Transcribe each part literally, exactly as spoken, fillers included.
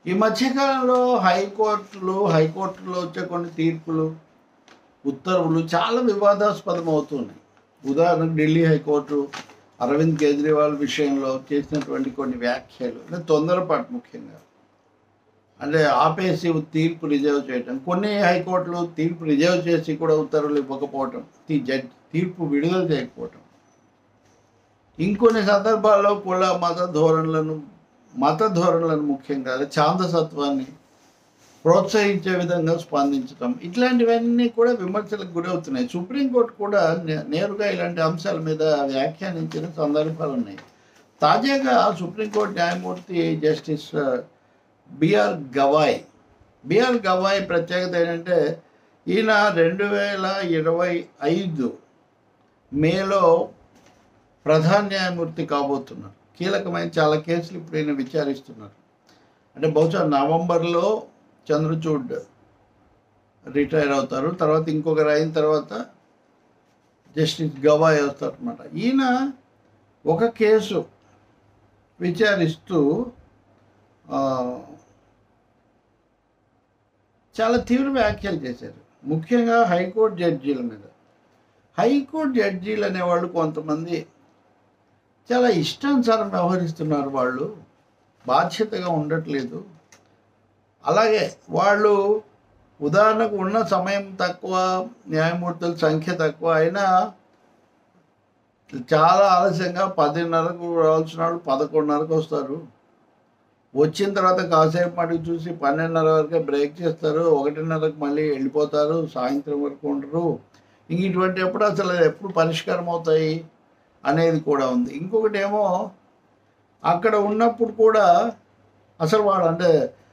ఈ మధ్యకాలంలో హైకోర్టులు హైకోర్టులో వచ్చే కొన్ని తీర్పులు ఉత్తర్వులు చాలా వివాదాస్పదం అవుతున్నాయి. ఉదాహరణకు ఢిల్లీ హైకోర్టు అరవింద్ కేజ్రీవాల్ విషయంలో చేసినటువంటి కొన్ని వ్యాఖ్యలు అంటే తొందరపాటు, ముఖ్యంగా అంటే ఆపేసి తీర్పు రిజర్వ్ చేయటం, కొన్ని హైకోర్టులు తీర్పు రిజర్వ్ చేసి కూడా ఉత్తర్వులు ఇవ్వకపోవటం, జడ్జి తీర్పు విడుదల చేయకపోవటం, ఇంకొన్ని సందర్భాల్లో కుల మత ధోరణులను మత ధోరణులను ముఖ్యంగా ఛాందసత్వాన్ని ప్రోత్సహించే విధంగా స్పందించడం, ఇట్లాంటివన్నీ కూడా విమర్శలకు గురవుతున్నాయి. సుప్రీంకోర్టు కూడా నేరుగా ఇలాంటి అంశాల మీద వ్యాఖ్యానించిన సందర్భాలు ఉన్నాయి. తాజాగా సుప్రీంకోర్టు న్యాయమూర్తి justice B R Gavai B R Gavai ప్రత్యేకత ఏంటంటే ఈయన రెండు వేల ఇరవై ఐదు మేలో ప్రధాన న్యాయమూర్తి కాబోతున్నారు. కీలకమైన చాలా కేసులు ఇప్పుడు ఈయన విచారిస్తున్నారు. అంటే బహుశా నవంబర్లో చంద్రచూడ్ రిటైర్ అవుతారు, తర్వాత ఇంకొకరు అయిన తర్వాత జస్టిస్ గవాయ్ వస్తారు అనమాట. ఈయన ఒక కేసు విచారిస్తూ చాలా తీవ్ర వ్యాఖ్యలు చేశారు, ముఖ్యంగా హైకోర్టు జడ్జీల మీద. హైకోర్టు జడ్జీలు అనేవాళ్ళు కొంతమంది చాలా ఇష్టానుసారం వ్యవహరిస్తున్నారు, వాళ్ళు బాధ్యతగా ఉండట్లేదు. అలాగే వాళ్ళు ఉదాహరణకు ఉన్న సమయం తక్కువ, న్యాయమూర్తుల సంఖ్య తక్కువ అయినా చాలా ఆలస్యంగా పదిన్నరకు రావాల్సిన వాళ్ళు పదకొండున్నరకు వస్తారు. వచ్చిన తర్వాత కాసేపు మటుకు చూసి పన్నెండున్నర వరకే బ్రేక్ చేస్తారు, ఒకటిన్నరకు మళ్ళీ వెళ్ళిపోతారు, సాయంత్రం వరకు ఉండరు. ఇంక ఇటువంటి ఎప్పుడు అసలు ఎప్పుడు పరిష్కారం అవుతాయి అనేది కూడా ఉంది. ఇంకొకటి ఏమో అక్కడ ఉన్నప్పుడు కూడా అసలు వాళ్ళు అంటే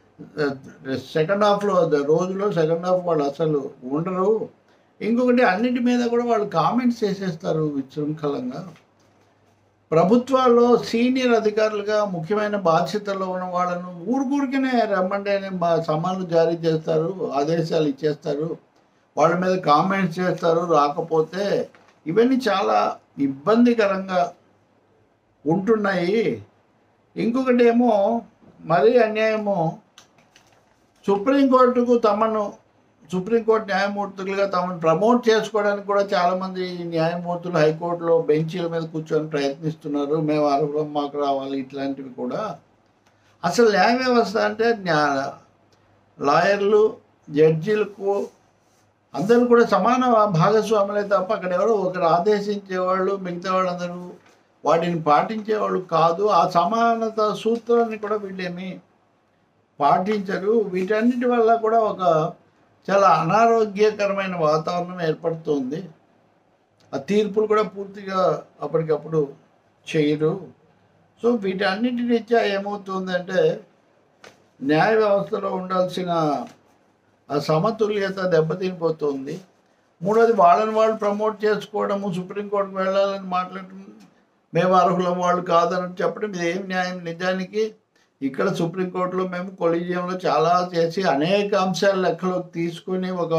సెకండ్ హాఫ్లో రోజులో సెకండ్ హాఫ్ వాళ్ళు అసలు ఉండరు. ఇంకొకటి అన్నిటి మీద కూడా వాళ్ళు కామెంట్స్ చేసేస్తారు విశృంఖలంగా. ప్రభుత్వాల్లో సీనియర్ అధికారులుగా ముఖ్యమైన బాధ్యతల్లో ఉన్న వాళ్ళను ఊరికూరికనే రమ్మంటే సమన్లు జారీ చేస్తారు, ఆదేశాలు ఇచ్చేస్తారు, వాళ్ళ మీద కామెంట్స్ చేస్తారు రాకపోతే. ఇవన్నీ చాలా ఇబ్బందికరంగా ఉంటున్నాయి. ఇంకొకటి ఏమో మరీ అన్యాయము, సుప్రీంకోర్టుకు తమను సుప్రీంకోర్టు న్యాయమూర్తులుగా తమను ప్రమోట్ చేసుకోవడానికి కూడా చాలామంది న్యాయమూర్తులు హైకోర్టులో బెంచీల మీద కూర్చొని ప్రయత్నిస్తున్నారు, మేము అర్హులం మాకు రావాలి, ఇట్లాంటివి కూడా. అసలు న్యాయ వ్యవస్థ అంటే న్యా లాయర్లు జడ్జీలకు అందరూ కూడా సమాన భాగస్వాములే తప్ప అక్కడ ఎవరో ఒకరు ఆదేశించేవాళ్ళు మిగతా వాళ్ళందరూ వాటిని పాటించేవాళ్ళు కాదు. ఆ సమానత సూత్రాన్ని కూడా వీళ్ళేమి పాటించరు. వీటన్నిటి వల్ల కూడా ఒక చాలా అనారోగ్యకరమైన వాతావరణం ఏర్పడుతుంది. ఆ తీర్పులు కూడా పూర్తిగా అప్పటికప్పుడు చేయరు. సో వీటన్నిటి రీత్యా ఏమవుతుందంటే న్యాయ వ్యవస్థలో ఉండాల్సిన ఆ సమతుల్యత దెబ్బతినిపోతుంది. మూడోది వాళ్ళని వాళ్ళు ప్రమోట్ చేసుకోవడము, సుప్రీంకోర్టుకు వెళ్ళాలని మాట్లాడటం, మేము అర్హులం వాళ్ళు కాదని చెప్పడం, ఇది ఏం న్యాయం? నిజానికి ఇక్కడ సుప్రీంకోర్టులో మేము కొలీజియంలో చాలా చేసి అనేక అంశాలు లెక్కలోకి తీసుకుని ఒక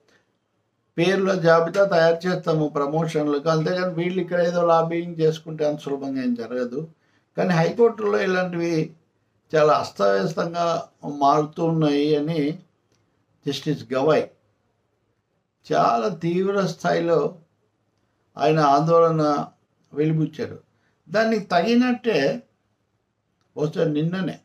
పేర్ల జాబితా తయారు చేస్తాము ప్రమోషన్లకు, అంతేగాని వీళ్ళు ఇక్కడ ఏదో లాబింగ్ చేసుకుంటే అంత సులభంగా ఏం జరగదు. కానీ హైకోర్టులో ఇలాంటివి చాలా అస్తవ్యస్తంగా మారుతూ ఉన్నాయి అని జస్టిస్ గవాయ్ చాలా తీవ్ర స్థాయిలో ఆయన ఆందోళన వెలిబుచ్చారు. దానికి తగినట్టే బహుశా నిన్ననే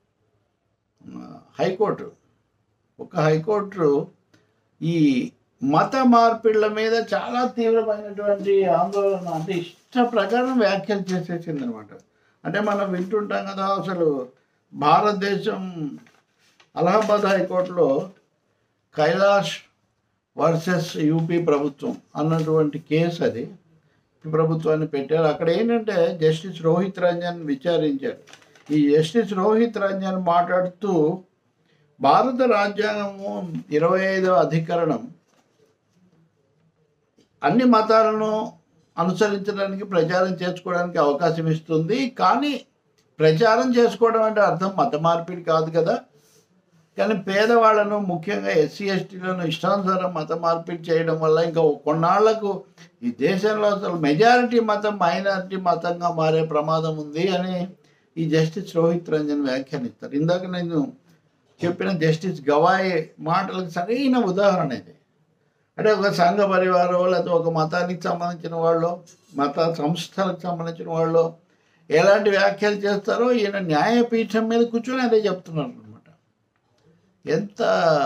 హైకోర్టు ఒక హైకోర్టు ఈ మత మార్పిళ్ల మీద చాలా తీవ్రమైనటువంటి ఆందోళన, అంటే ఇష్ట ప్రకారం వ్యాఖ్యలు చేసేసింది అనమాట. అంటే మనం వింటుంటాం కదా, అసలు భారతదేశం అలహాబాద్ హైకోర్టులో కైలాష్ వర్సెస్ యూపీ ప్రభుత్వం అన్నటువంటి కేసు అది ప్రభుత్వాన్ని పెట్టారు. అక్కడ ఏంటంటే జస్టిస్ రోహిత్ రంజన్ విచారించారు. ఈ జస్టిస్ రోహిత్ రంజన్ మాట్లాడుతూ భారత రాజ్యాంగము ఇరవై ఐదవ అధికరణం అన్ని మతాలను అనుసరించడానికి ప్రచారం చేసుకోవడానికి అవకాశం ఇస్తుంది, కానీ ప్రచారం చేసుకోవడం అంటే అర్థం మత మార్పిడి కాదు కదా. కానీ పేదవాళ్లను ముఖ్యంగా ఎస్సీ ఎస్టీలను ఇష్టానుసారం మత మార్పిడి చేయడం వల్ల ఇంకా కొన్నాళ్లకు ఈ దేశంలో అసలు మెజారిటీ మతం మైనారిటీ మతంగా మారే ప్రమాదం ఉంది అని ఈ జస్టిస్ రోహిత్ రంజన్ వ్యాఖ్యానిస్తారు. ఇందాక నేను చెప్పిన జస్టిస్ గవాయ్ మాటలకు సరైన ఉదాహరణ ఇది. అంటే ఒక సంఘ పరివారం లేకపోతే ఒక మతానికి సంబంధించిన వాళ్ళు, మత సంస్థలకు సంబంధించిన వాళ్ళు ఎలాంటి వ్యాఖ్యలు చేస్తారో ఈయన న్యాయపీఠం మీద కూర్చొని అదే చెప్తున్నారు అనమాట. ఎంత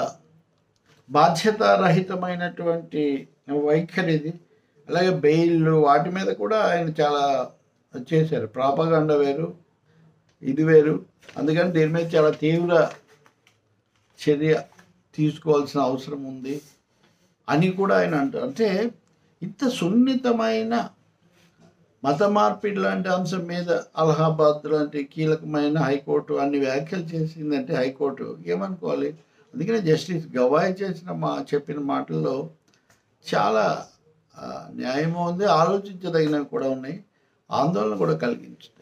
బాధ్యతారహితమైనటువంటి వైఖరి ఇది. అలాగే బెయిల్ వాటి మీద కూడా ఆయన చాలా చేశారు. ప్రాపగాండ వేరు, ఇది వేరు. అందుకని దీని మీద చాలా తీవ్ర చర్య తీసుకోవాల్సిన అవసరం ఉంది అని కూడా ఆయన అంటారు. అంటే ఇంత సున్నితమైన మత మార్పిడి లాంటి అంశం మీద అలహాబాద్ లాంటి కీలకమైన హైకోర్టు అన్ని వ్యాఖ్యలు చేసిందంటే హైకోర్టు ఏమనుకోవాలి? అందుకనే జస్టిస్ గవాయ్ చేసిన మా చెప్పిన మాటల్లో చాలా న్యాయము ఉంది, ఆలోచించదగినవి కూడా ఉన్నాయి, ఆందోళన కూడా కలిగించింది.